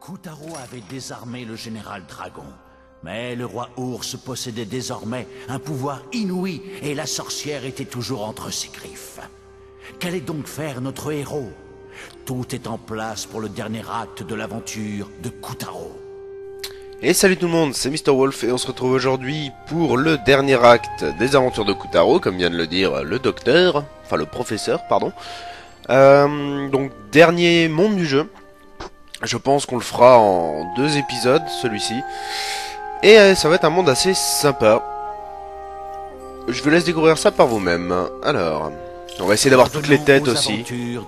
Kutaro avait désarmé le général Dragon. Mais le roi ours possédait désormais un pouvoir inouï et la sorcière était toujours entre ses griffes. Qu'allait donc faire notre héros? Tout est en place pour le dernier acte de l'aventure de Kutaro. Et salut tout le monde, c'est Mr. Wolf et on se retrouve aujourd'hui pour le dernier acte des aventures de Kutaro, comme vient de le dire le docteur, enfin le professeur, pardon. Donc dernier monde du jeu. Je pense qu'on le fera en 2 épisodes, celui-ci. Et ça va être un monde assez sympa. Je vous laisse découvrir ça par vous-même. Alors, on va essayer d'avoir toutes les têtes aussi.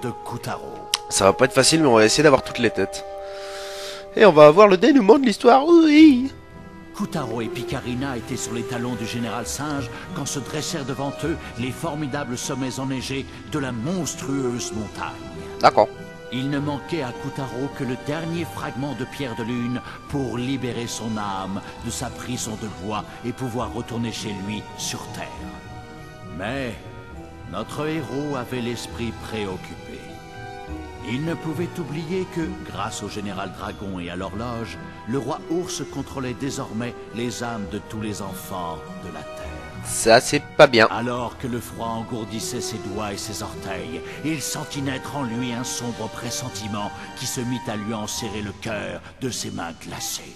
Ça va pas être facile, mais on va essayer d'avoir toutes les têtes. Et on va avoir le dénouement de l'histoire, oui. Kutaro et Picarina étaient sur les talons du général singe quand se dressèrent devant eux les formidables sommets enneigés de la monstrueuse montagne. D'accord. Il ne manquait à Kutaro que le dernier fragment de pierre de lune pour libérer son âme de sa prison de bois et pouvoir retourner chez lui sur Terre. Mais notre héros avait l'esprit préoccupé. Il ne pouvait oublier que, grâce au général Dragon et à l'horloge, le roi ours contrôlait désormais les âmes de tous les enfants de la Terre. Ça, c'est pas bien. Alors que le froid engourdissait ses doigts et ses orteils, il sentit naître en lui un sombre pressentiment qui se mit à lui en serrer le cœur de ses mains glacées.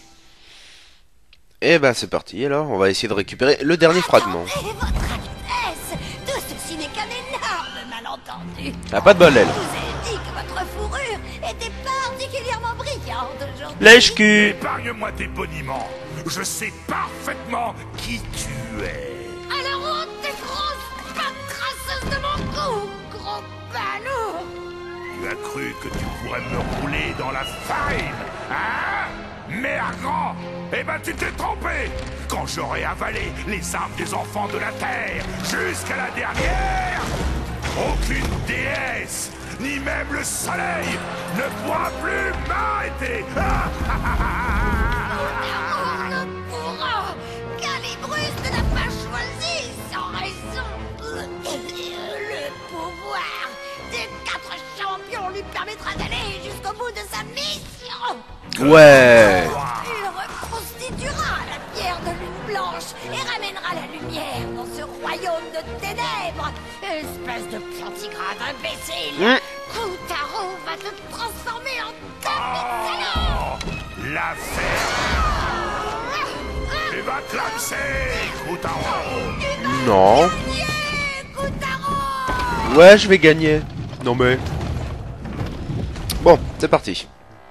Et ben c'est parti, alors on va essayer de récupérer le dernier fragment. Votre Altesse, tout ceci n'est qu'un énorme malentendu. Ah, pas de bol, elle. Je vous ai dit que votre fourrure était particulièrement brillante aujourd'hui. Lèche-cul. Épargne-moi tes boniments. Je sais parfaitement qui tu es. Alors ôte tes grosses pattes crasseuses de mon cou, gros ballot. Tu as cru que tu pourrais me rouler dans la farine, hein? Merde! Eh ben tu t'es trompé! Quand j'aurai avalé les âmes des enfants de la Terre jusqu'à la dernière, aucune déesse, ni même le soleil, ne pourra plus m'arrêter! On ne pourra, Calibrus ne l'a pas choisi sans raison. Le pouvoir des 4 champions lui permettra d'aller jusqu'au bout de sa mission. Ouais. Il reconstituera la pierre de lune blanche et ramènera la lumière dans ce royaume de ténèbres. Espèce de plantigrade imbécile. Kutaro va te transformer en demi-salaud. La ferme! Tu vas te lancer, Kutaro! Non. Kutaro! Ouais, je vais gagner. Non mais... Bon, c'est parti.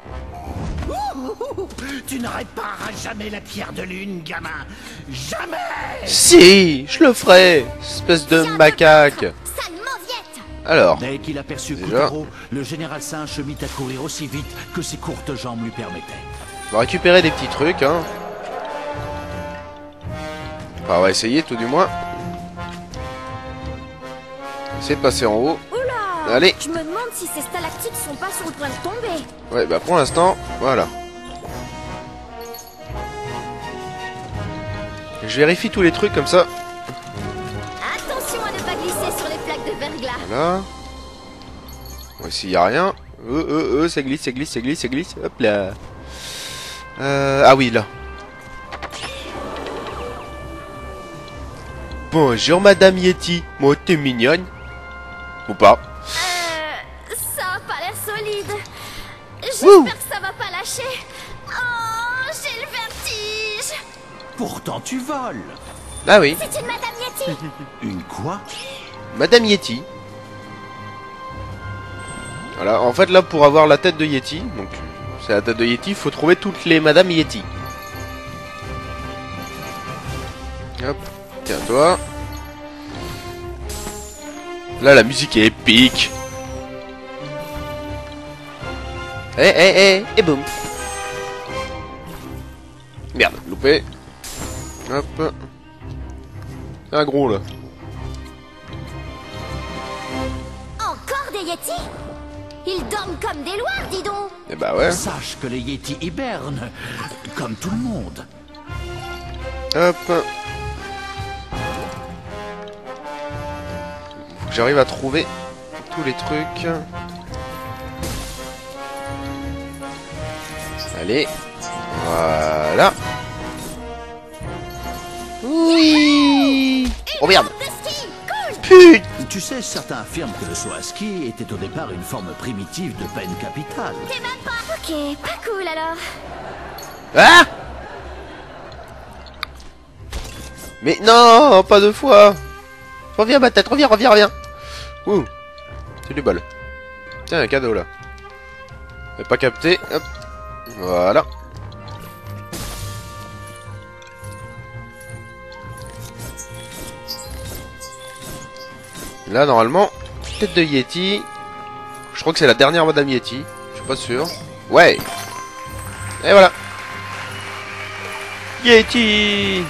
Tu ne répareras jamais la pierre de lune, gamin. Jamais! Si, je le ferai. Espèce de macaque. Sale mauviette! Alors, Dès qu'il aperçut Déjà. Kutaro, le général singe se mit à courir aussi vite que ses courtes jambes lui permettaient. on va récupérer des petits trucs, hein. Enfin, on va essayer tout du moins. Essayer de passer en haut. Oula! Allez. Je me demande si ces stalactites sont pas sur le point de tomber. Ouais, bah pour l'instant, voilà. Je vérifie tous les trucs comme ça. Attention à ne pas glisser sur les plaques de verglas. Voilà. Bon, ici, y a rien. Ça glisse, ça glisse, ça glisse, ça glisse. Hop là. Ah oui, là. Bonjour, Madame Yeti. Moi, t'es mignonne. Ou pas. Ça a pas l'air solide. Wouh. J'espère que ça va pas lâcher. Oh, j'ai le vertige. Pourtant tu voles. Ah oui, C'est une Madame Yeti. Une quoi? Madame Yeti. Voilà, en fait, là, pour avoir la tête de Yeti, donc c'est la tête de Yeti, il faut trouver toutes les Madame Yeti. Hop, tiens, toi. Là, la musique est épique. Et boum. Merde, loupé. Hop. C'est un gros, là. Encore des Yetis? Ils dorment comme des loirs, dis donc. Et bah ouais. Sache que les Yétis hibernent, comme tout le monde. Hop. J'arrive à trouver tous les trucs. Allez. Voilà. Oui. Oh merde. Putain. Tu sais, certains affirment que le saut à ski était au départ une forme primitive de peine capitale. T'es même pas... Ok, pas cool alors. Ah. Mais non, pas deux fois. Reviens ma tête, reviens. Ouh. C'est du bol. Tiens, un cadeau là. J'ai pas capté. Hop. Voilà. Là, normalement, tête de Yeti. Je crois que c'est la dernière Madame Yeti. Je suis pas sûr. Ouais. Et voilà. Yeti.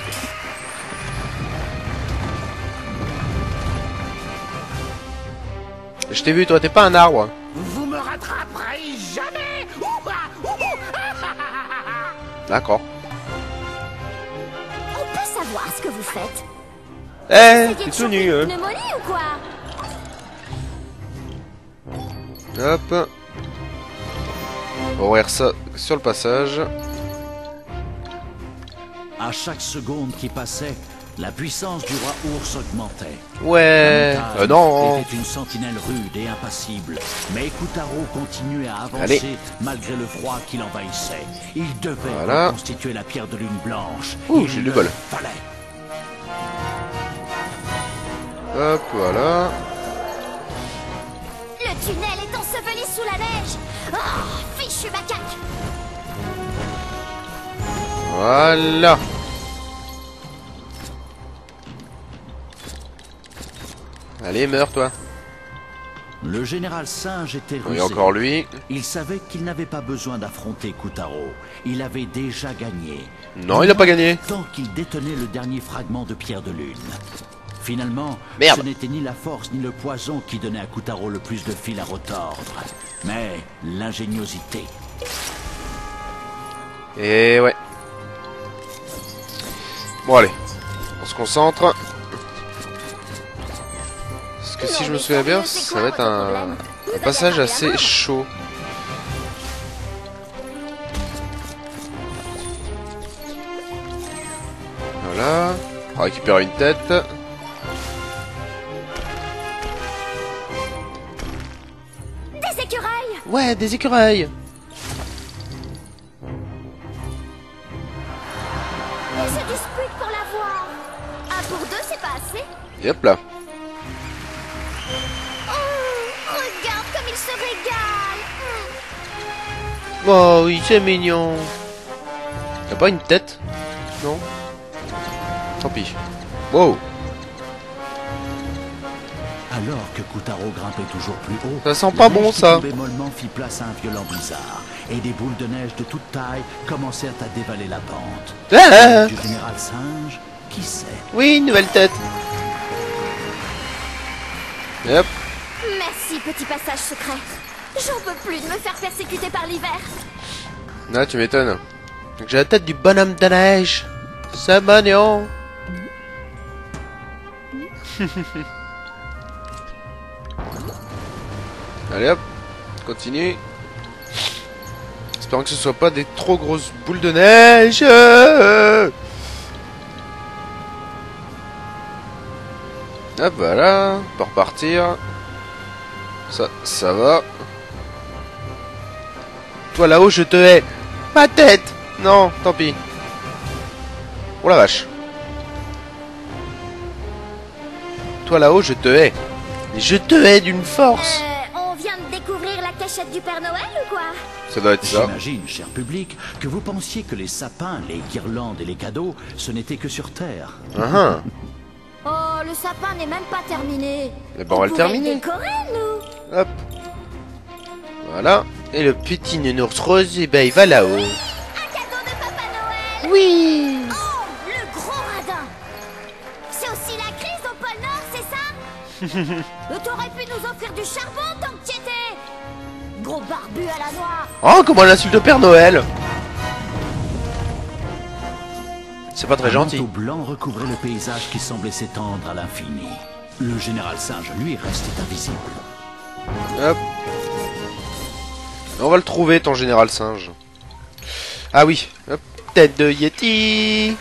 Je t'ai vu, toi, t'es pas un arbre. Vous me rattraperez jamais. D'accord. On peut savoir ce que vous faites. Eh, t'es tout nu, hein. Pneumonie ou quoi? Hop. On va ouvrir ça sur le passage. À chaque seconde qui passait, la puissance du roi ours augmentait. Ouais. La montagne Non. était une sentinelle rude et impassible. Mais Kutaro continuait à avancer Allez. malgré le froid qui l'envahissait. Il devait Voilà. reconstituer la pierre de lune blanche. Ouh, Il j'ai du le bol. fallait. Hop, voilà. Le tunnel est enseveli sous la neige. Oh, fichu macaque. Voilà. Allez, meurs, toi. Le général singe était Oui, rusé. encore lui. Il savait qu'il n'avait pas besoin d'affronter Kutaro. Il avait déjà gagné. Non, il a pas gagné. Tant qu'il détenait le dernier fragment de pierre de lune. Finalement, Merde. ce n'était ni la force ni le poison qui donnait à Kutaro le plus de fil à retordre, mais l'ingéniosité. Et ouais. Bon, allez. On se concentre. Parce que si je me souviens bien, ça va être un passage assez chaud. Voilà. On va récupérer une tête. Des écureuils. Ouais, des écureuils. Ils se disputent pour l'avoir. Un pour deux, c'est pas assez. Et hop là. Oh, regarde comme ils se régalent. Oh oui, c'est mignon. Y'a pas une tête? Non? Tant pis. Wow. Alors que Kutaro grimpait toujours plus haut, Ça sent la pas neige bon, qui ça. tombait mollement fit place à un violent blizzard, et des boules de neige de toute taille commencèrent à dévaler la pente. Ah, Du général singe, qui sait? oui, une nouvelle tête. Et hop. Merci, petit passage secret. J'en peux plus de me faire persécuter par l'hiver. Ah, tu m'étonnes. Donc j'ai la tête du bonhomme de neige. C'est mignon. Allez hop, continue. Espérons que ce soit pas des trop grosses boules de neige. Hop, voilà, on peut repartir. Ça va. Toi là-haut, je te hais. Ma tête. Non, tant pis. Oh la vache. Toi là-haut, je te hais. Je te hais d'une force. On vient de découvrir la cachette du Père Noël ou quoi? Ça doit être ça. J'imagine, cher public, que vous pensiez que les sapins, les guirlandes et les cadeaux, ce n'était que sur Terre. Ah, Oh, le sapin n'est même pas terminé. Eh ben, on va le pourrait terminer. décorer, nous. hop. Voilà. Et le petit nounours rose, eh ben, il va là-haut. Un cadeau de Papa Noël. Oui. Oh, le gros radin. C'est aussi la crise au pôle Nord, c'est ça? T'aurais pu nous offrir du charbon tant que t'y étais. Gros barbu à la noix. Oh, comment l'insulte de Père Noël. C'est pas très Un gentil. manteau blanc recouvrait le paysage qui semblait s'étendre à l'infini. Le général singe, lui, restait invisible. Hop. On va le trouver, ton général singe. Ah oui, hop, tête de Yeti.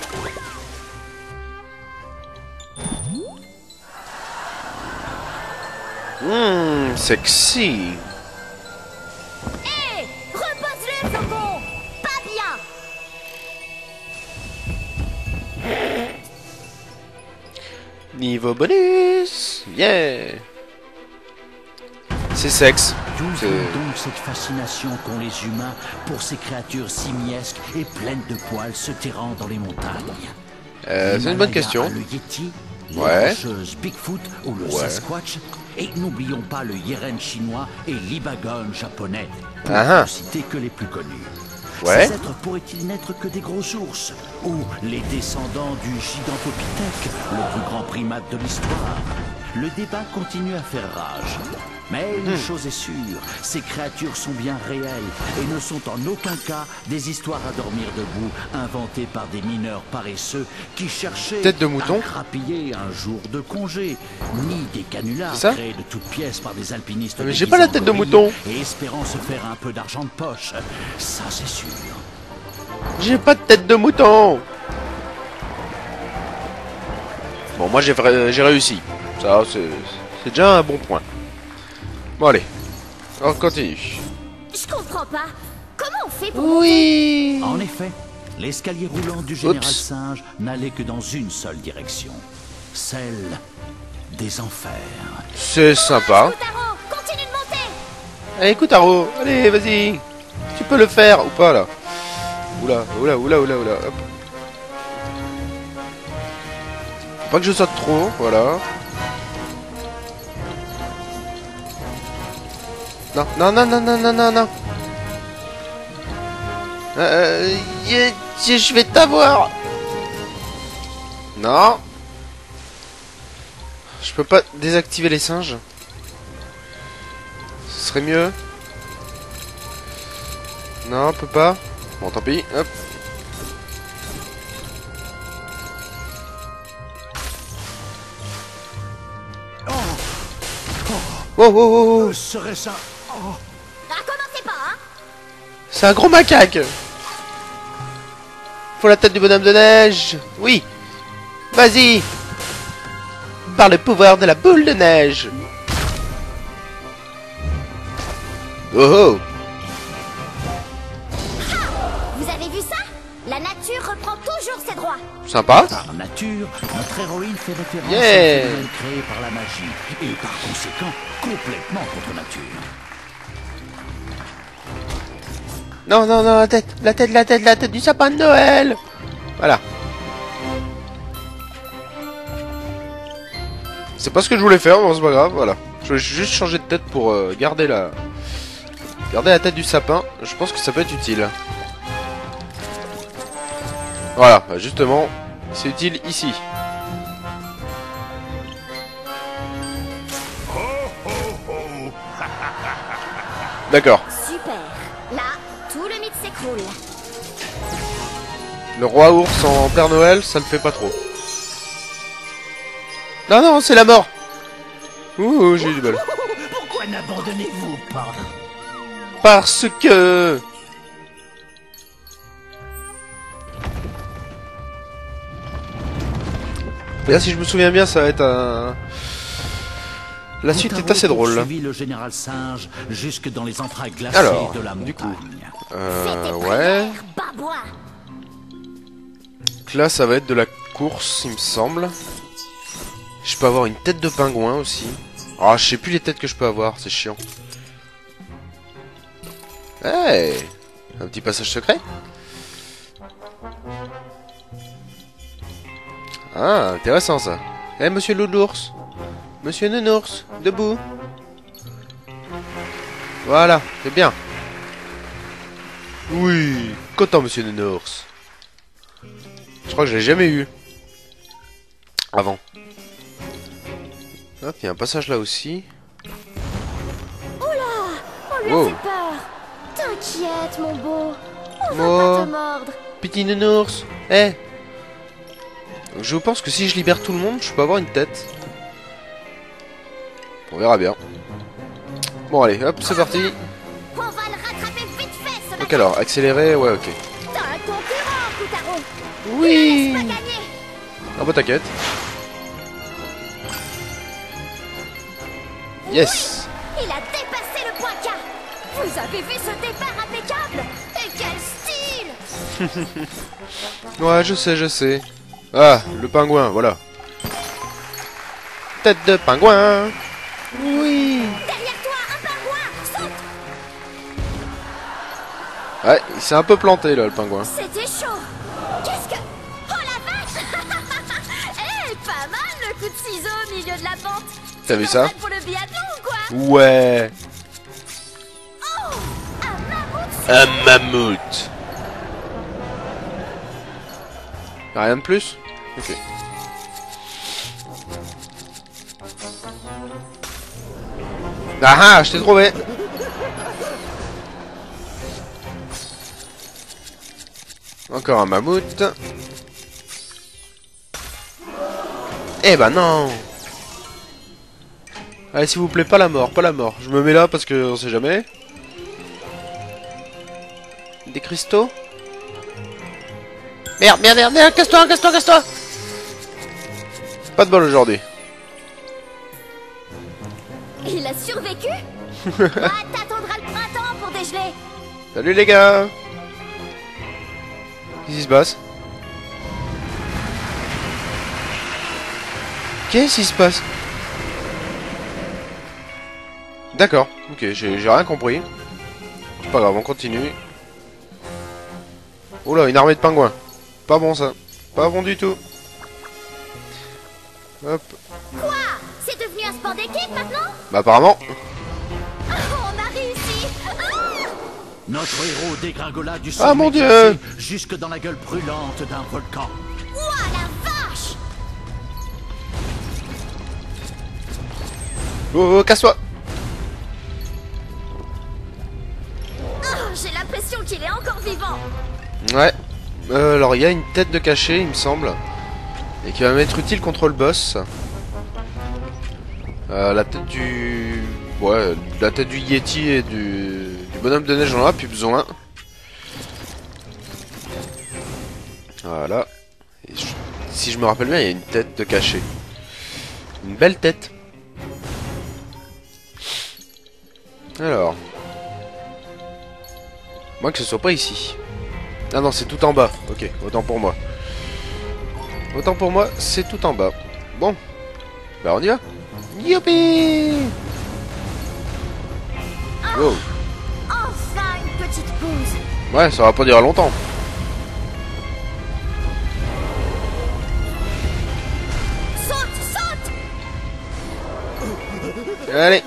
Sexy. Hé, repose-le, Flocon. Pas bien. Niveau bonus. Yeah. C'est sexe. D'où C'est- vient donc cette fascination qu'ont les humains pour ces créatures simiesques et pleines de poils se terrant dans les montagnes? C'est une bonne question. Le Yeti, Ouais. la rocheuse Bigfoot ou le Ouais. Sasquatch, et n'oublions pas le Yeren chinois et l'Ibagon japonais, pour Ah ah. ne citer que les plus connus. Ouais. Ces êtres pourraient-ils n'être que des gros ours, ou les descendants du Gigantopithèque, le plus grand primate de l'histoire? Le débat continue à faire rage. Mais une chose est sûre, ces créatures sont bien réelles et ne sont en aucun cas des histoires à dormir debout inventées par des mineurs paresseux qui cherchaient Tête de mouton. à grappiller un jour de congé, ni des canulars C'est ça créés de toutes pièces par des alpinistes. Mais j'ai déguisés pas la en tête de gorilles mouton. Et espérant se faire un peu d'argent de poche. Ça, c'est sûr. J'ai pas de tête de mouton. Bon, moi j'ai réussi. Ça, c'est déjà un bon point. Bon, allez. On continue. Je comprends pas. Comment on fait pour... Oui. En effet, l'escalier roulant du général Oups. singe n'allait que dans une seule direction, celle des enfers. C'est sympa. Taro, continue de monter. Allez, écoute, Aro. Allez, vas-y. Tu peux le faire ou pas, là. Oula, oula, oula, oula, oula. Hop. Faut pas que je saute trop, voilà. Non, non, non, non, non, non, non, non. Je vais t'avoir. Non. Je peux pas désactiver les singes. Ce serait mieux. Non, on peut pas. Bon, tant pis. Hop. Oh, oh, oh, oh. Serait ça... Ah, commencez pas, hein. C'est un gros macaque. Faut la tête du bonhomme de neige. Oui. Vas-y. Par le pouvoir de la boule de neige. Oh oh. Vous avez vu ça? La nature reprend toujours ses droits. Sympa. Par nature, notre héroïne fait référence Yeah. à un phénomène créé par la magie, et par conséquent, complètement contre nature. Non, non, non, la tête du sapin de Noël. Voilà. C'est pas ce que je voulais faire, mais bon, c'est pas grave, voilà. Je vais juste changer de tête pour garder la tête du sapin. Je pense que ça peut être utile. Voilà, bah, justement, c'est utile ici. D'accord. Super. Là, tout le mythe s'écroule. Le roi ours en Père Noël, ça le fait pas trop. Non, non, c'est la mort. Ouh, j'ai eu du bol. Pourquoi n'abandonnez-vous pas? Parce que... Et là, si je me souviens bien, ça va être un... La suite est assez drôle. Suivi le général singe jusque dans les entrailles glacées Alors, de la du coup. montagne. Fais tes Ouais. prières, babouin. Donc là, ça va être de la course, il me semble. Je peux avoir une tête de pingouin aussi. Ah, je sais plus les têtes que je peux avoir, c'est chiant. Hey, un petit passage secret. Ah, intéressant ça. Eh, monsieur Loulours. Monsieur Nounours, debout. Voilà, c'est bien. Oui, content, monsieur Nounours. Je crois que je l'ai jamais eu. Avant. Hop, il y a un passage là aussi. On lui a Wow. fait peur. T'inquiète, mon beau. On Oh. va pas te mordre. Petit nounours. Eh. Je pense que si je libère tout le monde, je peux avoir une tête. On verra bien. Bon allez, hop, c'est parti. On va le rattraper vite fait, ce Donc alors, accélérer, ouais, ok. T'as un concurrent, Kutaro. Oui. Laisse pas gagner. Ah bah t'inquiète. Yes. Il a dépassé le point K. Vous avez vu ce départ impeccable? Et quel style! Ouais, je sais. Ah, le pingouin, voilà. Tête de pingouin. Oui. Derrière toi, un pingouin. Saute. Ouais, il s'est un peu planté là, le pingouin. C'était chaud. Qu'est-ce que... Oh la vache. Eh, pas mal le coup de ciseau au milieu de la pente. T'as vu ça? Pour le biathlon ou quoi? Ouais. Oh, un mammouth. Un mammouth. Rien de plus? Ok. Ah ah, je t'ai trouvé. Encore un mammouth. Eh ben non. Allez, s'il vous plaît, pas la mort, pas la mort. Je me mets là parce que on sait jamais. Des cristaux. Merde, casse-toi. Pas de bol aujourd'hui. Il a survécu. T'attendras le printemps pour dégeler. Salut les gars. Qu'est-ce qui se passe? Qu'est-ce qui se passe? D'accord, ok, j'ai rien compris. C'est pas grave, on continue. Oula, une armée de pingouins. Pas bon ça. Pas bon du tout. Hop. Quoi? C'est devenu un sport d'équipe maintenant? Bah apparemment. Oh, on a réussi. Ah, Notre héros dégringola du Ah, sommet mon Dieu. glacé jusque dans la gueule brûlante d'un volcan. ouah, la vache. Oh, casse-toi. Oh, j'ai l'impression qu'il est encore vivant. Ouais. Alors il y a une tête de cachet, il me semble. Et qui va m'être utile contre le boss. La tête du... Ouais, la tête du Yeti et du bonhomme de neige, j'en ai plus besoin. Voilà. Et si je me rappelle bien, il y a une tête de cachet. Une belle tête. Alors. Moi que ce soit pas ici. Ah non, c'est tout en bas. Ok, autant pour moi. Autant pour moi, c'est tout en bas. Bon. Bah on y va. Youpi! Wow. Enfin une petite pause. Ouais, ça va pas durer longtemps. Saute. Allez.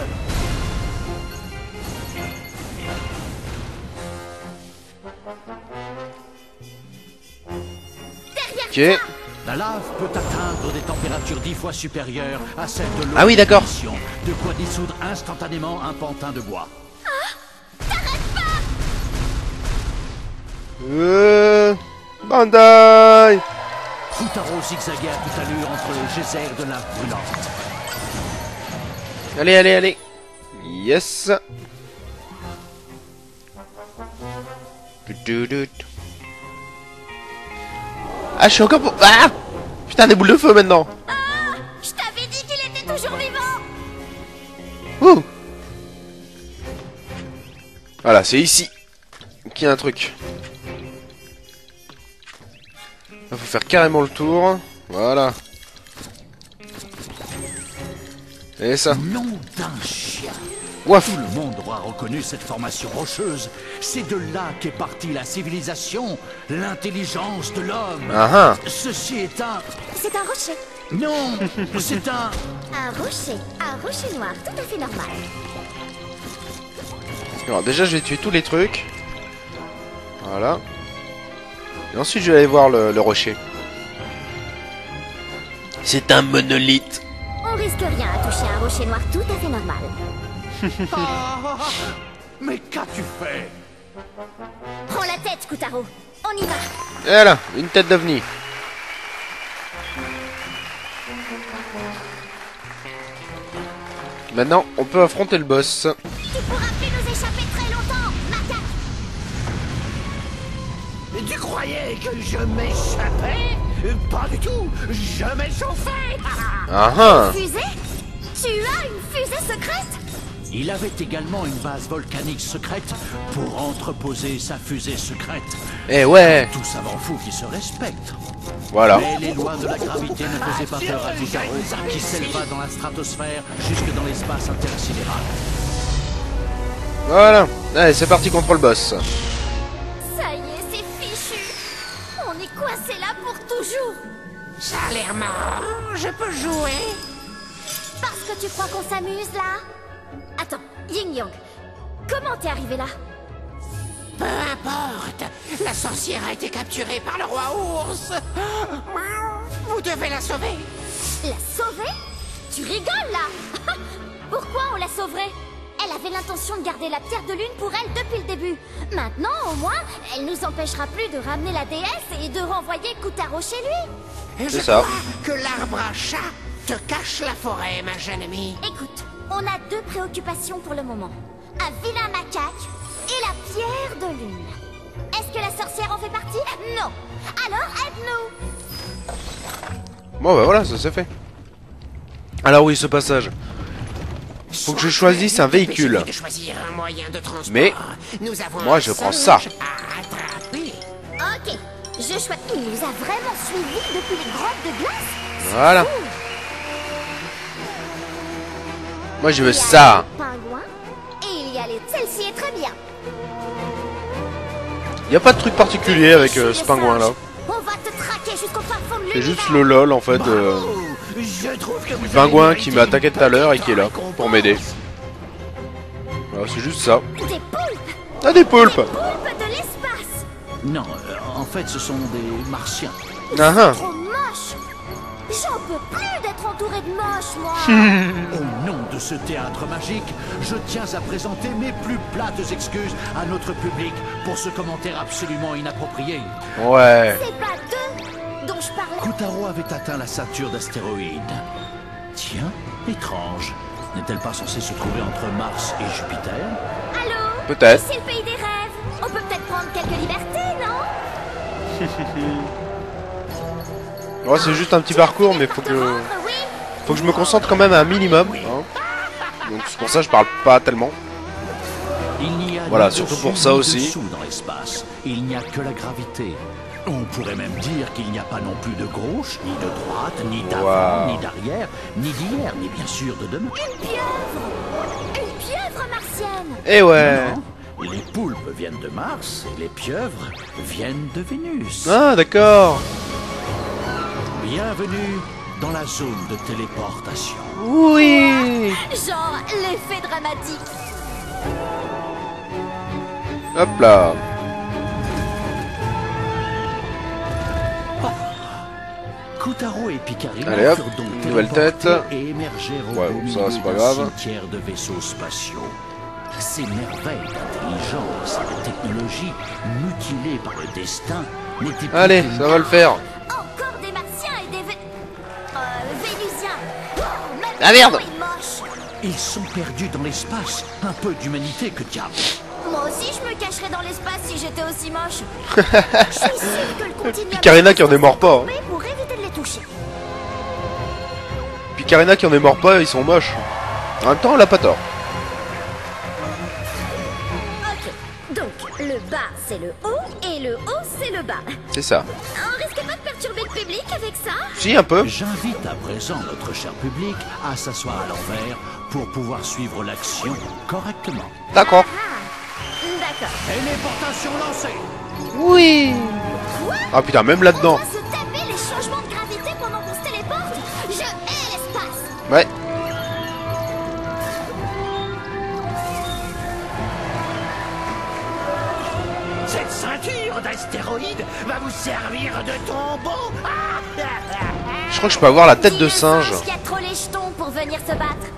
Ok. La lave peut atteindre des températures 10 fois supérieures à celles de l'eau. Ah oui, d'accord. De quoi dissoudre instantanément un pantin de bois. Bandai. Kutaro zigzaguait à toute allure entre les geysers de lave brûlante. Allez. Yes. Ah, je suis encore pour... Ah, putain, des boules de feu maintenant. Je t'avais dit qu'il était toujours vivant. Ouh. Voilà, c'est ici qu'il y a un truc. Il faut faire carrément le tour. Voilà. Et ça. Nom d'un chien. Ouaf. Tout le monde aura reconnu cette formation rocheuse. C'est de là qu'est partie la civilisation, l'intelligence de l'homme. Ah ah. Ceci est un... C'est un rocher. Non, c'est un... Un rocher noir, tout à fait normal. Alors déjà, je vais tuer tous les trucs. Voilà. Et ensuite, je vais aller voir le rocher. C'est un monolithe. On risque rien à toucher un rocher noir tout à fait normal. Mais qu'as-tu fait? Prends la tête, Kutaro. On y va. Et voilà, une tête d'ovni. Maintenant, on peut affronter le boss. Tu pourras plus nous échapper très longtemps, macaque. Tu croyais que je m'échappais? Pas du tout. Je m'échauffais. Ah ah. Fusée? Tu as une fusée secrète? Il avait également une base volcanique secrète pour entreposer sa fusée secrète. Eh ouais. Tout savant fou qui se respecte. Voilà. Mais les lois de la gravité ne faisaient pas peur à Kutaro, qui s'éleva dans la stratosphère jusque dans l'espace intersidéral. Voilà. Allez, c'est parti contre le boss. Ça y est, c'est fichu. On est coincé là pour toujours. Ça a l'air marrant, je peux jouer. Parce que tu crois qu'on s'amuse là? Attends, Yin Yang, comment t'es arrivé là? Peu importe, la sorcière a été capturée par le roi ours. Vous devez la sauver. La sauver? Tu rigoles là? Pourquoi on la sauverait? Elle avait l'intention de garder la pierre de lune pour elle depuis le début. Maintenant, au moins, elle nous empêchera plus de ramener la déesse et de renvoyer Kutaro chez lui. Je ça. crois que l'arbre à chat te cache la forêt, ma jeune amie. Écoute, on a deux préoccupations pour le moment. Un vilain macaque et la pierre de lune. Est-ce que la sorcière en fait partie? Non. Alors aide-nous. Bon bah voilà, ça c'est fait. Alors oui, ce passage. Faut que je choisisse un véhicule. De choisir un moyen de transport. Mais nous avons moi, un je prends ça. singe à attraper. Ok, je choisis. Il nous a vraiment suivis depuis les grottes de glace? voilà. Ouh. Moi je veux Il y a ça. les pingouins et il y a les... Celle-ci est très bien. Y a pas de truc particulier avec ce pingouin là. On va te traquer jusqu'au fin fond de C'est l'univers. juste le lol en fait. Je trouve que Le pingouin qui m'a attaqué tout à l'heure et qui est là pour m'aider. Voilà, c'est juste ça. Des poulpes. Ah, des poulpes. Poulpes de l'espace. Non, en fait, ce sont des martiens. Ah ah. Trop moche. J'en peux plus d'être entouré de moches, moi. Au nom de ce théâtre magique, je tiens à présenter mes plus plates excuses à notre public pour ce commentaire absolument inapproprié. Ouais. C'est pas d'eux dont je parlais. Kutaro avait atteint la ceinture d'astéroïdes. Tiens, étrange. N'est-elle pas censée se trouver entre Mars et Jupiter? Allô? Peut-être. C'est le pays des rêves. On peut peut-être prendre quelques libertés, non? Ouais, c'est juste un petit parcours, mais faut que je me concentre quand même à un minimum. Hein. Donc c'est pour ça que je parle pas tellement. Il n'y a Voilà, ni surtout dessus pour ça ni aussi. dessous dans l'espace. Il n'y a que la gravité. On pourrait même dire qu'il n'y a pas non plus de gauche, ni de droite, ni d'avant, Wow. ni d'arrière, ni d'hier, ni bien sûr de demain. Une pieuvre. Une pieuvre martienne. Eh ouais. Non, les poulpes viennent de Mars et les pieuvres viennent de Vénus. Ah d'accord. Bienvenue dans la zone de téléportation. Oui. Genre l'effet dramatique. Hop là. Kutaro et Picarina Allez, hop, furent donc une nouvelle téléportés tête. et émergèrent au Ouais, beau ça, milieu c'est pas d'un grave. cimetière de vaisseaux spatiaux. Ces merveilles d'intelligence et de technologie mutilées par le destin n'étaient plus Allez, qu'une ça va le faire. Encore des martiens et des vénusiens. Oh, même Ah, merde. ils sont moches. Ils sont perdus dans l'espace. Un peu d'humanité, que diable. Moi aussi, je me cacherais dans l'espace si j'étais aussi moche. Je suis sûre que le continuum... Picarina qui en est mort pas. Hein. Pour éviter de les toucher. Picarina qui en est mort pas, ils sont moches. En même temps, elle a pas tort. Ok, donc le bas c'est le haut et le haut c'est le bas. C'est ça. On risque pas de perturber le public avec ça? Si, un peu. J'invite à présent notre cher public à s'asseoir à l'envers pour pouvoir suivre l'action correctement. D'accord. Ah, d'accord. Téléportation lancée. Oui. Ah putain, même On là-dedans. doit se taper les changements de gravité pendant qu'on se téléporte. Je hais l'espace. Ouais. Cette ceinture d'astéroïdes va vous servir de tombeau. Je crois que je peux avoir la tête Dis de le singe. qui a trop les jetons pour venir se battre.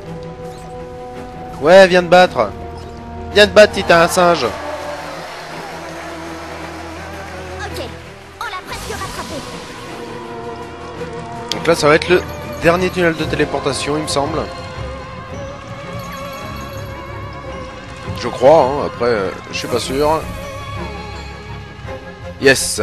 Ouais, viens te battre. Viens te battre si t'as un singe. Ok, on l'a presque rattrapé. Donc là, ça va être le dernier tunnel de téléportation, il me semble. Je crois, hein. Après, je suis pas sûr. Yes.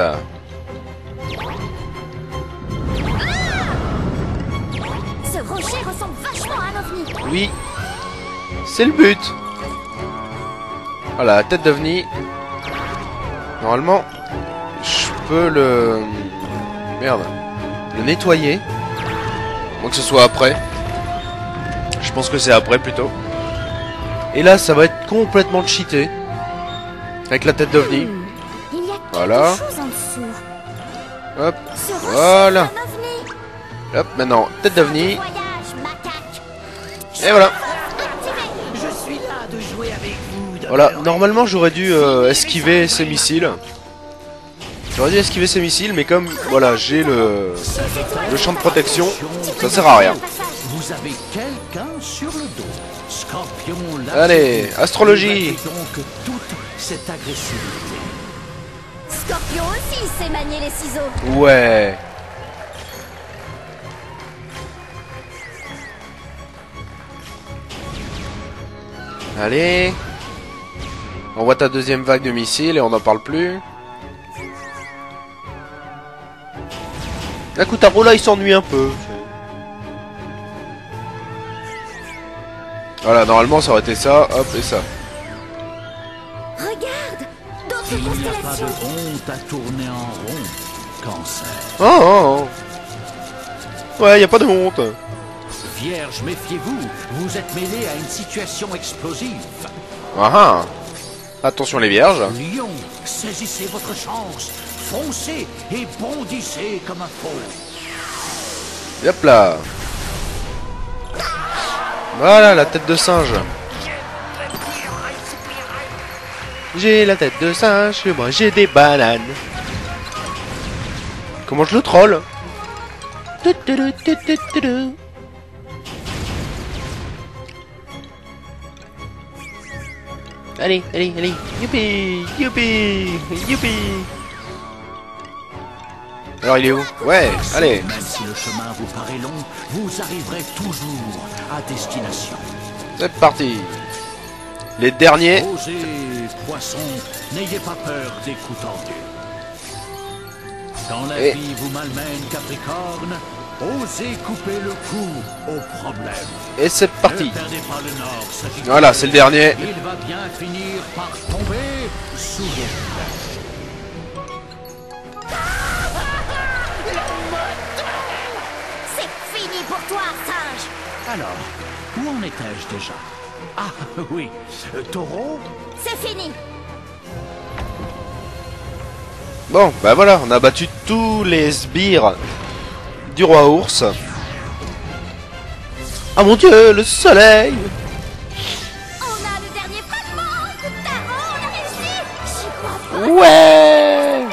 Ce rocher ressemble vachement à un ovni. Oui. C'est le but. Voilà, tête d'ovni. Normalement, je peux le... Merde. Le nettoyer. Moi que ce soit après. Je pense que c'est après plutôt. Et là, ça va être complètement cheaté. Avec la tête d'ovni. Il y a quelque Voilà. chose en dessous. Hop. Ce rocher Voilà. est un ovni. Hop, maintenant, tête d'ovni. Voyage, macaque. Et voilà. Activé. Je suis là de jouer avec vous. Voilà, normalement j'aurais dû esquiver ces missiles. J'aurais dû esquiver ces missiles, mais comme, voilà, j'ai le champ de protection, ça sert à rien. Vous avez quelqu'un sur le dos. Scorpion, là. Allez, astrologie. Donc toute cette agressivité. Scorpion aussi sait manier les ciseaux. Ouais. Allez. Envoie ta deuxième vague de missiles et on n'en parle plus. La Kutaro là il s'ennuie un peu. Voilà, normalement ça aurait été ça, hop et ça. Regarde, d'autres Il n'y a pas de constellations. honte à tourner en rond. Cancer. Oh, oh, oh. Ouais, y a pas de honte. Vierge, méfiez-vous. Vous êtes mêlé à une situation explosive. Ah ah. Attention les vierges. Lion, saisissez votre chance. Foncez et bondissez comme un faux. Et hop là. Voilà la tête de singe. J'ai la tête de singe, moi j'ai des bananes. Comment je le troll? Allez, allez, allez. Youpi, youpi, youpi. Alors il est où? Ouais, allez. Même si le chemin vous paraît long, vous arriverez toujours à destination. C'est parti. Les derniers. Osez, poisson, n'ayez pas peur des coups tordus. Quand la Et- vie vous malmène, Capricorne, osez couper le cou au problème. Et c'est parti. Ne perdez pas le nord, Sagittaire. Voilà, c'est le dernier. Il va bien finir par tomber sous vos flèches. C'est fini pour toi, singe. Alors, où en étais-je déjà? Ah oui, taureau, C'est fini. Bon, bah voilà, on a battu tous les sbires du roi ours. Ah mon dieu, le soleil! On a le dernier fragment. Taro, on a réussi. J'y crois pas. Ouais!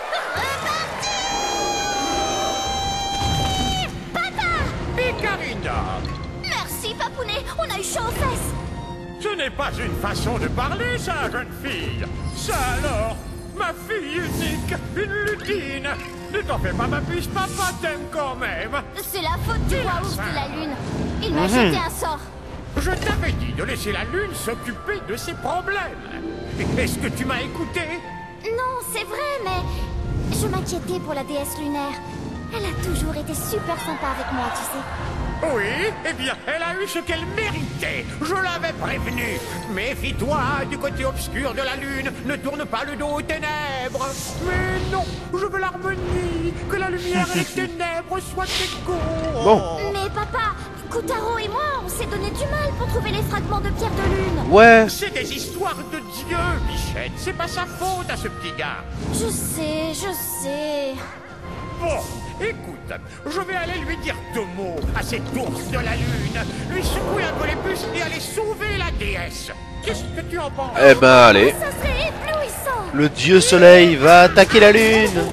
Picarina, Merci, Papounet. On a eu chaud aux fesses. ce n'est pas une façon de parler, ça, jeune fille. Ça alors, ma fille unique, une lutine. Ne t'en fais pas, ma puce, papa t'aime quand même. C'est la faute du roi ours de la lune. Il m'a jeté un sort. Je t'avais dit de laisser la lune s'occuper de ses problèmes. Est-ce que tu m'as écouté? Non, c'est vrai, mais je m'inquiétais pour la déesse lunaire. Elle a toujours été super sympa avec moi, tu sais. Oui, eh bien, elle a eu ce qu'elle méritait. Je l'avais prévenu. Méfie-toi du côté obscur de la lune. Ne tourne pas le dos aux ténèbres. Mais non, je veux l'harmonie. Que la lumière et les ténèbres soient égaux. Bon. Mais papa, Kutaro et moi, on s'est donné du mal pour trouver les fragments de pierre de lune. Ouais! C'est des histoires de Dieu, Bichette. C'est pas sa faute à ce petit gars. Je sais. Bon, écoute, je vais aller lui dire 2 mots à cet ours de la lune, lui secouer un peu les puces et aller sauver la déesse. Qu'est-ce que tu en penses? Eh ben allez, Ça serait éblouissant. le dieu soleil va attaquer la lune!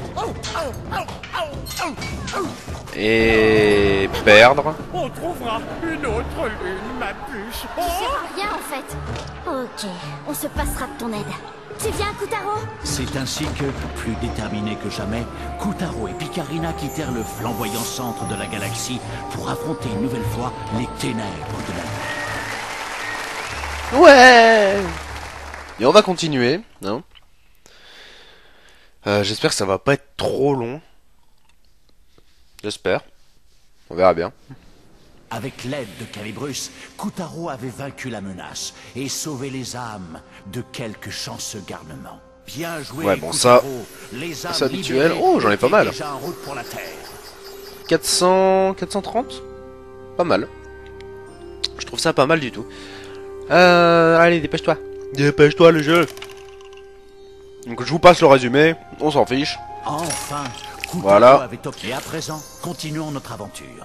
Et perdre. On trouvera une autre lune, ma puce. Tu sers à rien, en fait. Ok, on se passera de ton aide. Tu viens, Kutaro? c'est ainsi que, plus déterminés que jamais, Kutaro et Picarina quittèrent le flamboyant centre de la galaxie pour affronter une nouvelle fois les ténèbres de la nuit. Ouais! Et on va continuer, hein. J'espère que ça va pas être trop long. J'espère. On verra bien. Avec l'aide de Calibrus, Kutaro avait vaincu la menace et sauvé les âmes de quelques chanceux garnements. Bien joué, Ouais, bon, Kutaro. ça, Les âmes c'est habituel. libérées Oh, j'en ai pas étaient mal. déjà en route pour la Terre. 430. Pas mal. Je trouve ça pas mal du tout. Allez, dépêche-toi. Dépêche-toi le jeu. Donc je vous passe le résumé. On s'en fiche. Enfin, Kutaro Voilà. avait obtenu. Et à présent, continuons notre aventure.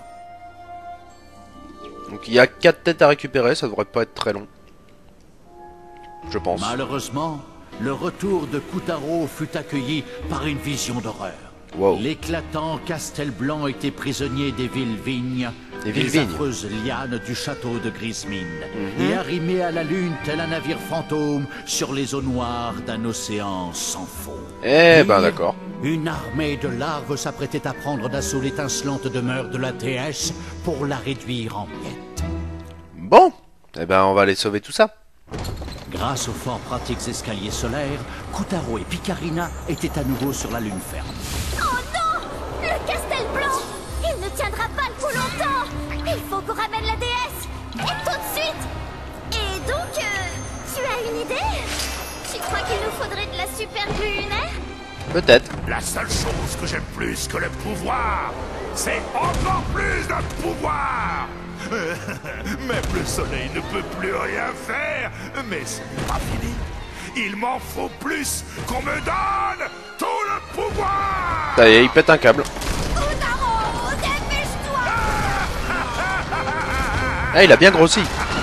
Donc il y a 4 têtes à récupérer. Ça devrait pas être très long. Je pense. Malheureusement, le retour de Kutaro fut accueilli par une vision d'horreur. Wow. L'éclatant Castel Blanc était prisonnier des villes vignes, Des villes des vignes. affreuses lianes du château de Grismine, et arrimé à la lune tel un navire fantôme sur les eaux noires d'un océan sans fond. Eh Puis, ben d'accord. Une armée de larves s'apprêtait à prendre d'assaut l'étincelante demeure de la déesse pour la réduire en miettes. Bon. Eh ben on va aller sauver tout ça. Grâce aux fort pratiques escaliers solaires, Kutaro et Picarina étaient à nouveau sur la lune ferme. Oh non! Le Castel Blanc! Il ne tiendra pas le coup longtemps! Il faut qu'on ramène la déesse! Et tout de suite! Et donc, tu as une idée? Tu crois qu'il nous faudrait de la super glue lunaire? Peut-être. La seule chose que j'aime plus que le pouvoir, c'est encore plus de pouvoir. Même le soleil ne peut plus rien faire, mais ce n'est pas fini. Il m'en faut plus qu'on me donne tout le pouvoir. Ça y est, il pète un câble. Kutaro, dépêche-toi! Ah, il a bien grossi.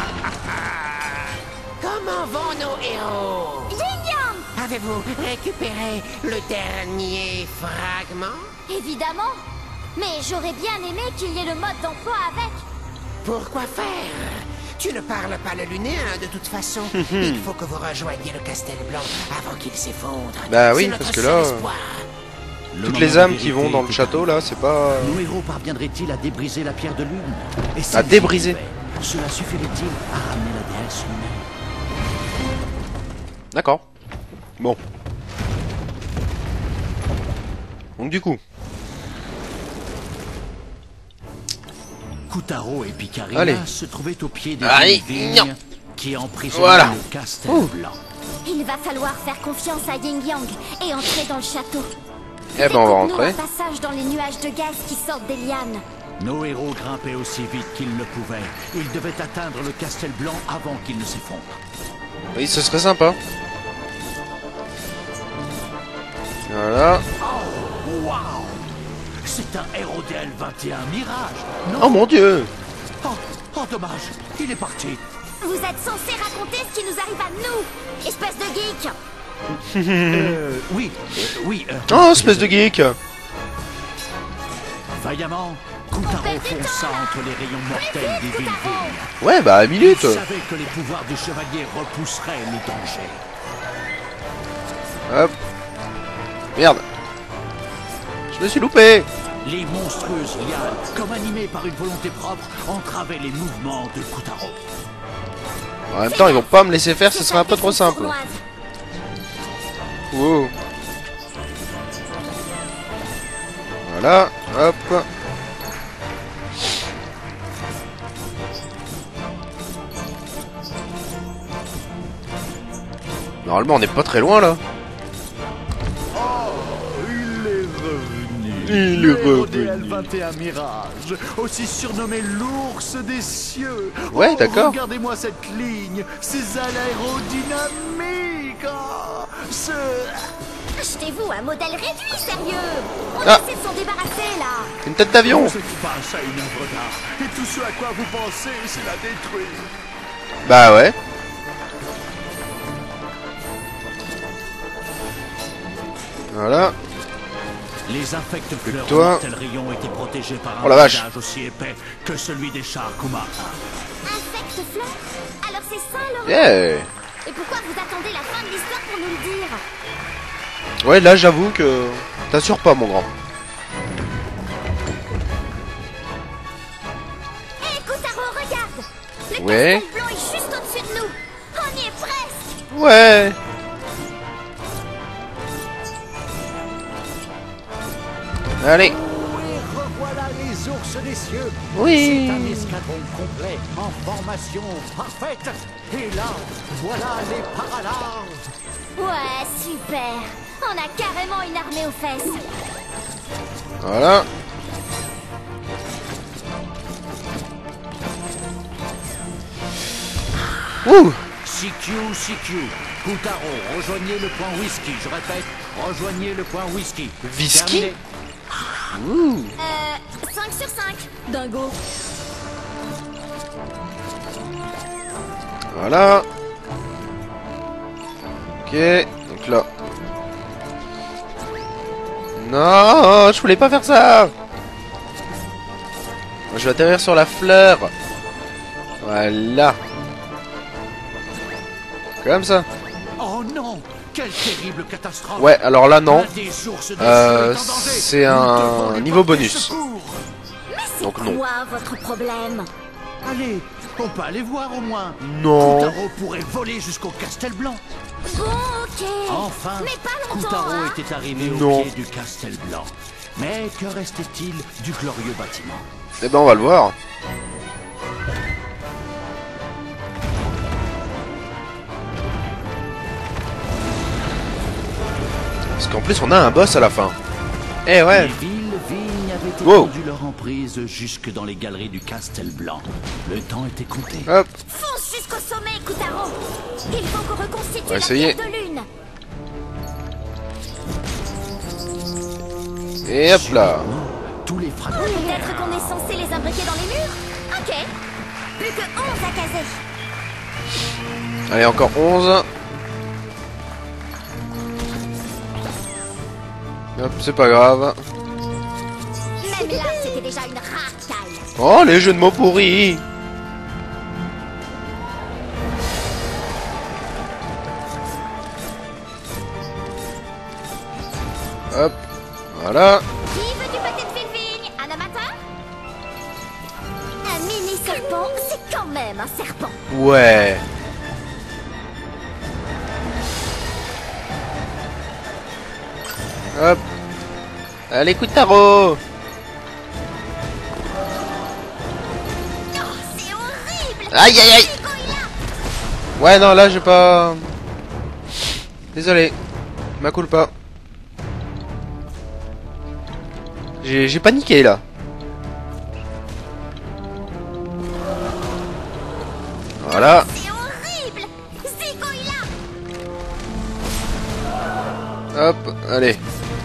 Comment vont nos héros? Yin-Yang! Avez-vous récupéré le dernier fragment? Évidemment! Mais j'aurais bien aimé qu'il y ait le mode d'emploi avec. Pourquoi faire? Tu ne parles pas le lunéen de toute façon. Il faut que vous rejoigniez le Castel Blanc avant qu'il s'effondre. Bah oui, C'est notre parce que seul là, espoir. Le Toutes moment les de âmes vérité qui vont dans le était château arrivé. là, c'est pas... Nos héros parviendraient-ils à débriser la pierre de lune? Et À s'ils y débriser. arrivaient, cela suffirait-il à ramener la déesse lunaire? D'accord. Bon. Donc du coup, Kutaro et Picarina Allez. se trouvaient au pied des Allez, vignes non. qui emprisonnaient Voilà. le Castel Blanc. Il va falloir faire confiance à Yin-Yang et entrer dans le château. eh ben on va Découpe-nous rentrer. un passage dans les nuages de gaz qui sortent des lianes. Nos héros grimpaient aussi vite qu'ils le pouvaient. Ils devaient atteindre le Castel Blanc avant qu'il ne s'effondre. Oui, ce serait sympa. Voilà. Waouh! C'est un RODL 21 Mirage, non? Oh mon dieu. Oh, dommage, il est parti. Vous êtes censé raconter ce qui nous arrive à nous, espèce de geek. Oui. Oh, espèce de geek. Vaillamment, Kutaro fonça entre les rayons mortels des villes vignes. Ouais, bah à Il minute. savait que les pouvoirs du chevalier repousseraient le danger. Hop. Merde. Je me suis loupé. Les monstrueuses lianes, comme animées par une volonté propre, entravaient les mouvements de Kutaro. En même temps, ils vont pas me laisser faire, ce C'est serait un peu trop sa simple. sournoise. Wow. Voilà, hop. Normalement, on n'est pas très loin là. Il est revenu. Il est revenu. 21 Mirage, aussi surnommé l'ours des cieux. Ouais, d'accord. Regardez-moi cette ligne, ces ailes aérodynamiques. Oh, ce... Achetez-vous un modèle réduit, sérieux. On Ah. essaie de s'en débarrasser, là. Une tête d'avion. C'est face à une œuvre d'art. Et tout ce à quoi vous pensez, c'est la détruire. Bah ouais. Voilà. Les infectes fleurs toi. de mortels rayons étaient protégés par un Oh la vache. bandage aussi épais que celui des chars Kumar. Infecte fleur? Alors c'est ça, Laurent? Yeah. Et pourquoi vous attendez la fin de l'histoire pour nous le dire? Ouais, là j'avoue que t'assures pas, mon grand. Hé, Kutaro, regarde! Le Ouais. Castel Blanc est juste au-dessus de nous. On y est presque. Ouais. Allez. Et revoilà les ours des cieux. Oui. C'est un escadron complet en formation parfaite. Et là, voilà les paralarges. Ouais, super. On a carrément une armée aux fesses. Voilà. Ouh. CQ, Koutaro, rejoignez le point whisky. Je répète, rejoignez le point whisky. Whisky. Terminé. Ouh. 5 sur 5. Dingo. Voilà. Ok, donc là. Non, je voulais pas faire ça. Je vais atterrir sur la fleur. Voilà. Comme ça. Oh non, quelle terrible catastrophe. Ouais, alors là non. Un des ours des cieux est en danger. C'est Nous un devons lui niveau porter bonus. secours. Mais c'est Donc non. quoi votre problème? Allez, on peut aller voir au moins. Non. Koutaro pourrait voler jusqu'au Castel Blanc. Bon, ok. Enfin, Mais pas longtemps, Koutaro hein. était arrivé Non. au pied du Castel Blanc. Mais que restait-il du glorieux bâtiment? Eh ben on va le voir. Parce qu'en plus on a un boss à la fin. Eh ouais. Les villes vignes avaient Wow. étendu leur emprise jusque dans les galeries du Castel Blanc. Le temps était compté. Hop. Fonce jusqu'au sommet, Koutaro. Il faut qu'on reconstitue On va la essayer. pierre de lune. Et hop là. Tous les fragments. Peut-être qu'on est censé les imbriquer dans les murs. Ok. Plus que 11 à caser. Allez, encore 11. Hop, c'est pas grave. Même là, c'était déjà une racaille. Oh, les jeux de mots pourris. Hop, voilà. Qui veut du pâté de fil-vigne? Un amateur? Un mini-serpent, c'est quand même un serpent. Ouais. Hop. Allez, Koutaro. Oh, c'est horrible. Aïe, aïe, aïe. Hugo, il a- Ouais, non, là, j'ai pas... Désolé. Ma culpa. J'ai paniqué, là. Voilà. C'est horrible. Zigo, il a... Hop, allez.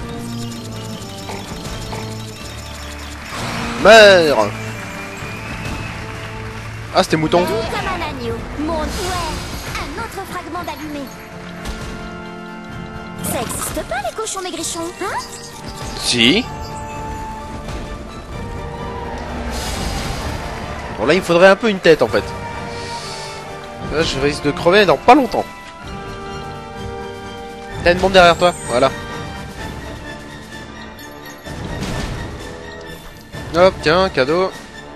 Meurs. Ah, c'était mouton. Tout comme un agneau. Mon... Ouais, un autre fragment d'allumé. Ça existe pas, les cochons maigrichons, hein? Si. Bon, là, il me faudrait un peu une tête, en fait. Là, je risque de crever dans pas longtemps. T'as une bombe derrière toi, voilà. Hop, tiens, cadeau.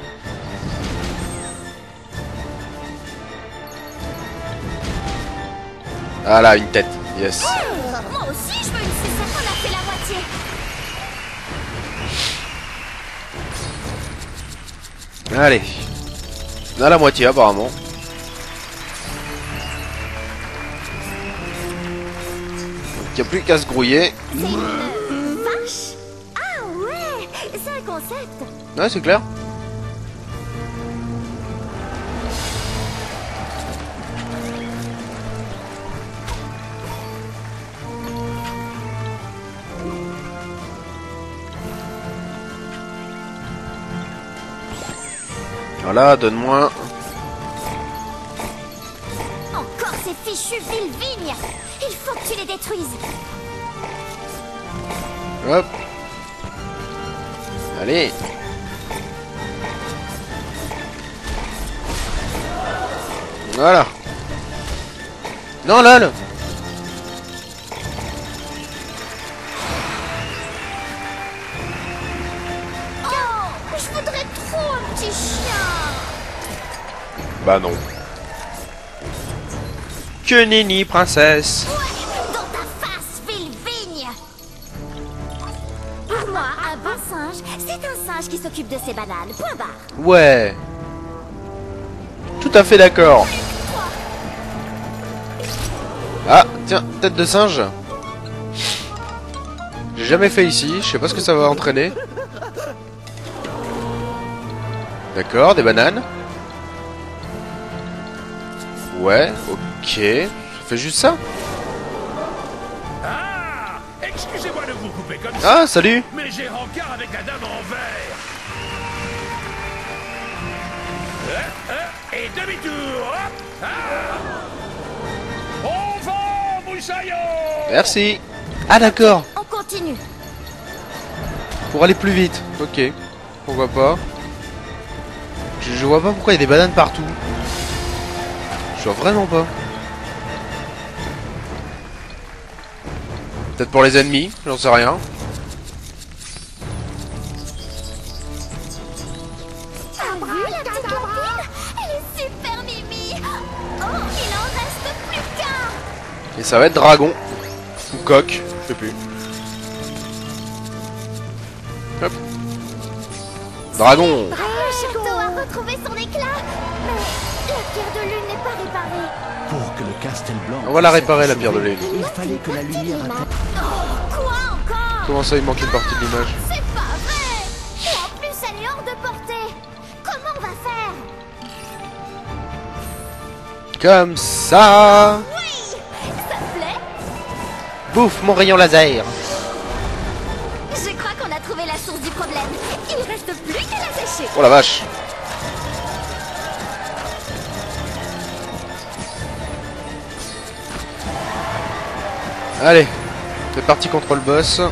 Voilà, une tête, yes. Moi aussi, je veux une sucette, on a fait la moitié. Allez. On a la moitié, apparemment. Donc, y a plus qu'à se grouiller. C'est une vache? Ah ouais, c'est un concept. Ouais, c'est clair. Voilà, donne-moi. Encore ces fichues villes-vignes. Il faut que tu les détruises. Hop. Allez. Voilà. Non, lol. Oh, je voudrais trop un petit chien. Bah non. Que nenni, princesse. Ouais, dans ta face, ville-vigne. Moi, un bon singe, c'est un singe qui s'occupe de ses bananes. Point barre. Ouais. Tout à fait d'accord. Ah, tiens, tête de singe. J'ai jamais fait ici, je sais pas ce que ça va entraîner. D'accord, des bananes. Ouais, ok. Ça fait juste ça? Ah, excusez-moi de vous couper comme ça. Ah, salut. Mais j'ai rencard avec la dame en vert. Et demi-tour. Hop. Ah. On va, Moussaillon. Merci. Ah, d'accord. On continue. Pour aller plus vite. Ok. Pourquoi pas. Je vois pas pourquoi il y a des bananes partout. Je vois vraiment pas. Peut-être pour les ennemis, j'en sais rien. T'as vu la petite copine? Elle est super mimi. Oh, il en reste plus qu'un. Et ça va être dragon. Ou coq, je sais plus. Hop. Dragon. Le château a retrouvé son éclat. Mais la pierre de lune n'est pas réparée. Pour que le Castel Blanc... On va la réparer, la pierre de lune. Il fallait que la lumière atteigne... Oh, quoi encore? Comment ça, il manque une partie de l'image? C'est pas vrai. Et en plus, elle est hors de portée. Comment on va faire? Comme ça. Oui, ça te plaît? Bouffe mon rayon laser. Je crois qu'on a trouvé la source du problème. Il reste plus qu'à la sécher. Oh la vache. Allez, c'est parti contre le boss.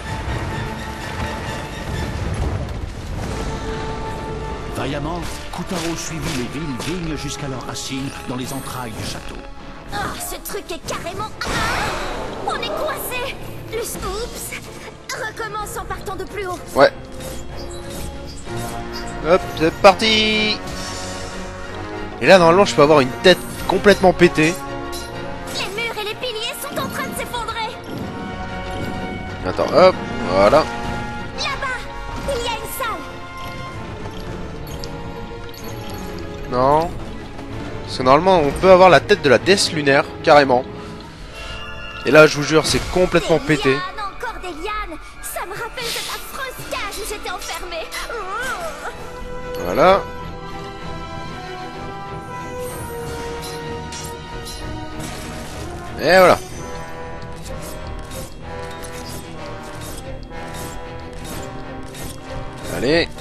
Vaillamment, Kutaro suivit les villes vignes jusqu'à leurs racines dans les entrailles du château. Oh, ce truc est carrément... Ah, on est coincé. Le oups. Recommence en partant de plus haut. Ouais. Hop, c'est parti. Et là, normalement, je peux avoir une tête complètement pétée. Les murs et les piliers sont en train de s'effondrer. Attends, hop, voilà. Là-bas, il y a une salle. Non. Parce que normalement, on peut avoir la tête de la déesse lunaire, carrément. Et là, je vous jure, c'est complètement Des pété. lianes, encore des lianes. Ça me rappelle cette affreuse cage où j'étais enfermée. Voilà. Et voilà. Allez.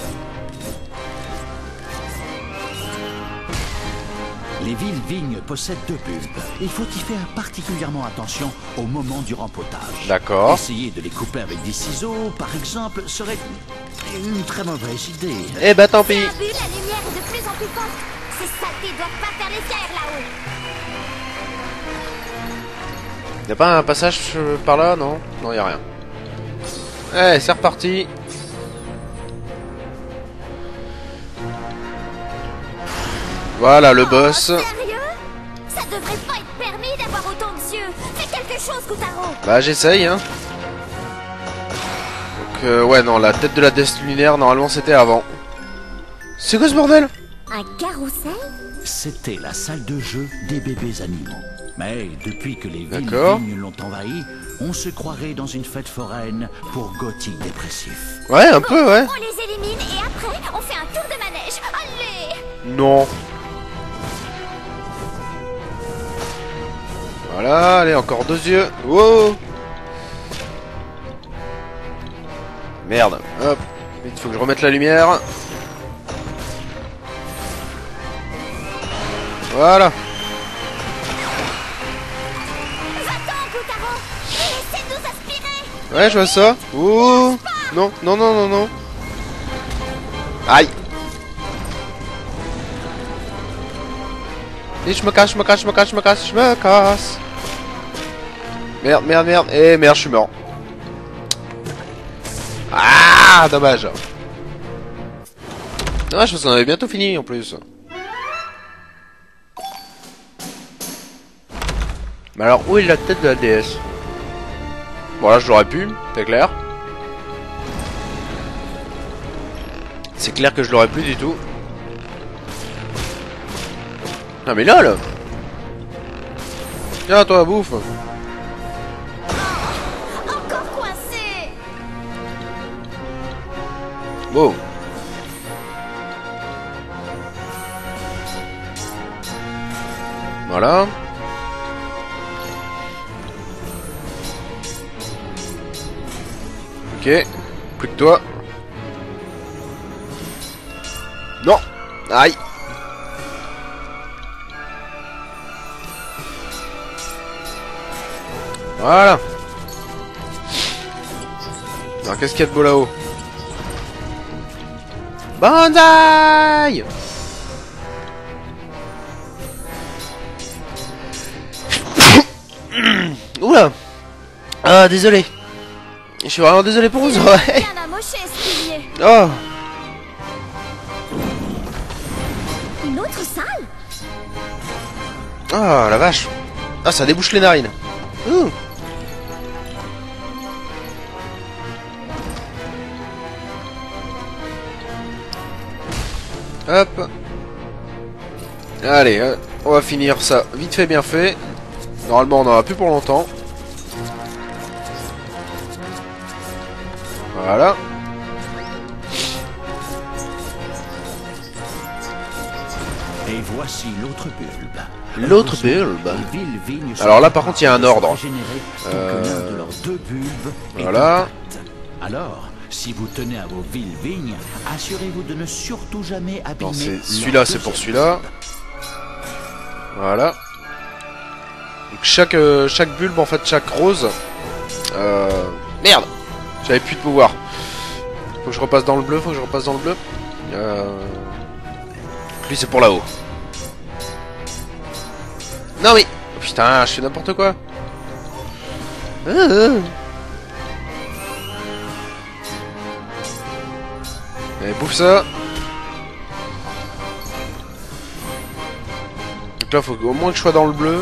Les villes vignes possèdent deux bulbes. Il faut y faire particulièrement attention au moment du rempotage. D'accord. Essayer de les couper avec des ciseaux, par exemple, serait une très mauvaise idée. Eh bah tant pis. T'as vu, la lumière est de plus en plus forte. Ces saletés doivent pas faire l'effet là-haut. Y'a pas un passage par là, non? Non, y a rien. Eh, c'est reparti. Voilà le boss. Sérieux? Ça devrait pas être permis d'avoir autant de yeux. Fais quelque chose, Kutaro. Bah j'essaye hein. Donc ouais non, la tête de la déesse lunaire normalement c'était avant. C'est quoi ce bordel? Un carrousel? C'était la salle de jeu des bébés animaux. Mais depuis que les villes D'accord. vignes l'ont envahi, on se croirait dans une fête foraine pour gothiques dépressifs. Ouais un peu ouais. On les élimine et après, on fait un tour de manège. Allez! Non. Voilà, allez encore deux yeux. Wow. Merde, hop. Il faut que je remette la lumière. Voilà. Va-t'en, Kutaro! Et essaie de nous aspirer! Ouais, je vois ça. Ouh. Non, non, non, non, non. Aïe. Et je me casse, je me casse, je me casse, je me casse, je me casse. Merde, merde, merde. Et merde, je suis mort. Ah, dommage. Dommage parce qu'on avait bientôt fini en plus. Mais alors, où est la tête de la déesse? Bon là, je l'aurais pu, c'est clair. C'est clair que je l'aurais plus du tout. Non mais lol. Tiens toi bouffe. Encore coincé. Wow. Voilà. Ok. Plus que toi. Non. Aïe. Voilà. Alors qu'est-ce qu'il y a de beau là-haut? Banzai! Oula! Ah désolé. Je suis vraiment désolé pour vous. Ouais. Bien amoché, ce pilier. Oh. Une autre salle? Ah la vache. Ah ça débouche les narines. Ouh. Hop. Allez, on va finir ça vite fait bien fait. Normalement on en a plus pour longtemps. Voilà. Et voici l'autre bulbe. L'autre bulbe. Les villes vignes sont Alors là, par contre, il y a un ordre. régénérées pour que l'un de leurs deux bulbes est Voilà. intact. Alors, si vous tenez à vos villes vignes, assurez-vous de ne surtout jamais abîmer. Non, c'est leur celui-là, c'est pour deuxième celui-là. bulbe. Voilà. Donc chaque bulbe, en fait, chaque rose. Merde. J'avais plus de pouvoir. Faut que je repasse dans le bleu, Lui, c'est pour là-haut. Non mais... Putain, je fais n'importe quoi. Allez, bouffe ça. Donc là, faut au moins que je sois dans le bleu.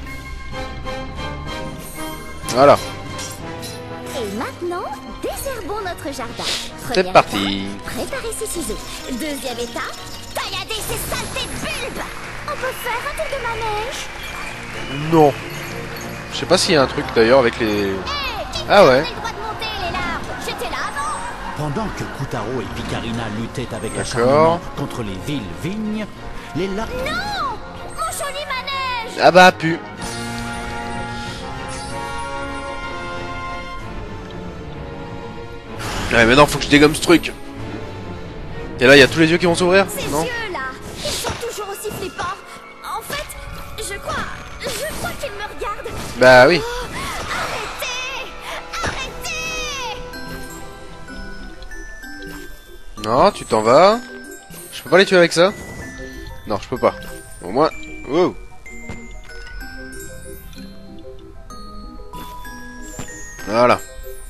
Voilà. Et maintenant, désherbons notre jardin. C'est Première parti. étape, préparer ses ciseaux. Deuxième étape, taillader ses saletés bulbes. On peut faire un tour de manège. Non. Je sais pas s'il y a un truc d'ailleurs avec les... Hé, qui Ah ouais. a le droit de monter les larves? J'étais là avant. Pendant que Kutaro et Picarina luttaient avec D'accord. acharnement contre les villes vignes, les larves... Non, mon joli manège. Ah bah, pu. Ouais, maintenant faut que je dégomme ce truc. Et là, il y a tous les yeux qui vont s'ouvrir? Ces Non? yeux là, ils sont toujours aussi flippants. En fait, je crois qu'ils me regardent. Bah oui. Arrêtez, arrêtez. Non, tu t'en vas. Je peux pas les tuer avec ça? Non, je peux pas. Au moins... Wow. Voilà.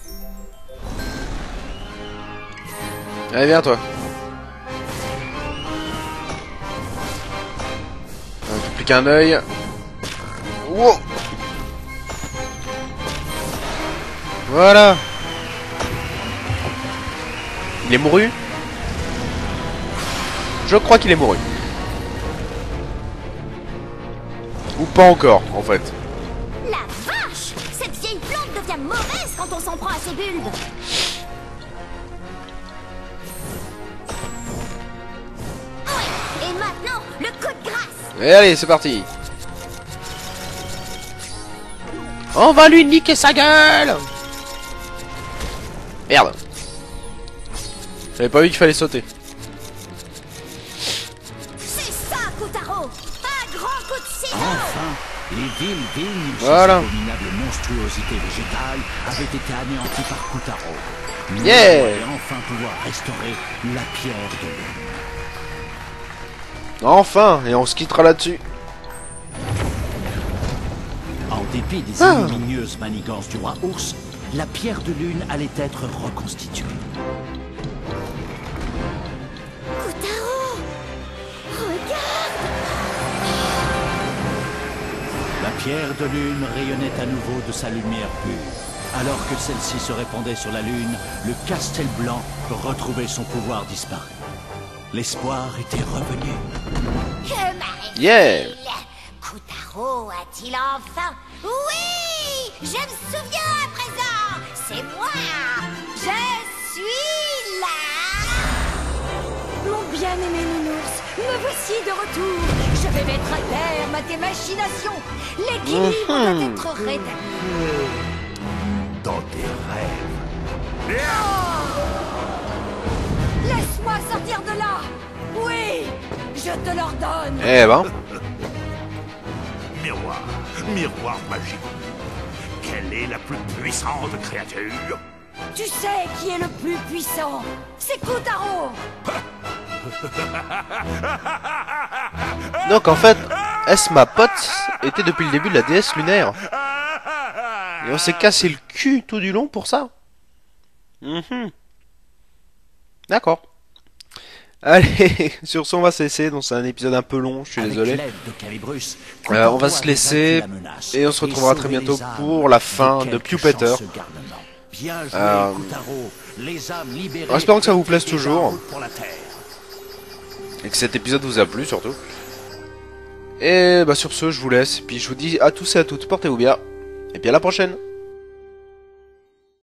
Allez, viens toi. Plus qu'un œil. Wow. Voilà. Il est mouru? Je crois qu'il est mouru. Ou pas encore, en fait. La vache, cette vieille plante devient mauvaise quand on s'en prend à ses bulbes. Ouais, et maintenant, le coup de grâce. Et allez, c'est parti. On va lui niquer sa gueule. Merde. J'avais pas vu qu'il fallait sauter. C'est ça, Kutaro. Un grand coup de ciseau. Enfin, les villes vignes, Voilà. ces abominables monstruosités végétales, avaient été anéanties par Kutaro. Nous Yeah. allons enfin pouvoir restaurer la pierre de lune. Enfin, et on se quittera là-dessus. En dépit des ignominieuses manigances du roi ours, la pierre de lune allait être reconstituée. Kutaro, regarde. La pierre de lune rayonnait à nouveau de sa lumière pure. Alors que celle-ci se répandait sur la lune, le Castel Blanc retrouvait son pouvoir disparu. L'espoir était revenu. Que m'arrive-t-il? Yeah. Kotaro a-t-il enfin... Oui! Je me souviens à présent! C'est moi! Je suis là! Mon bien-aimé Nounours, me voici de retour. Je vais mettre à terme à tes machinations. L'équilibre doit être rétabli. Dans tes rêves. Laisse-moi sortir de là. Oui, je te l'ordonne. Eh ben. Miroir, miroir magique. Quelle est la plus puissante créature? Tu sais qui est le plus puissant? C'est Kotaro. Donc en fait, Esma Pot était depuis le début de la déesse lunaire. Et on s'est cassé le cul tout du long pour ça. D'accord. Allez, sur ce on va se laisser, donc c'est un épisode un peu long, je suis désolé. On va se laisser et on se retrouvera très bientôt pour la fin de Pewpeter. En espérant que ça vous plaise toujours. Et que cet épisode vous a plu surtout. Et bah sur ce je vous laisse, et puis je vous dis à tous et à toutes, portez-vous bien, et puis à la prochaine.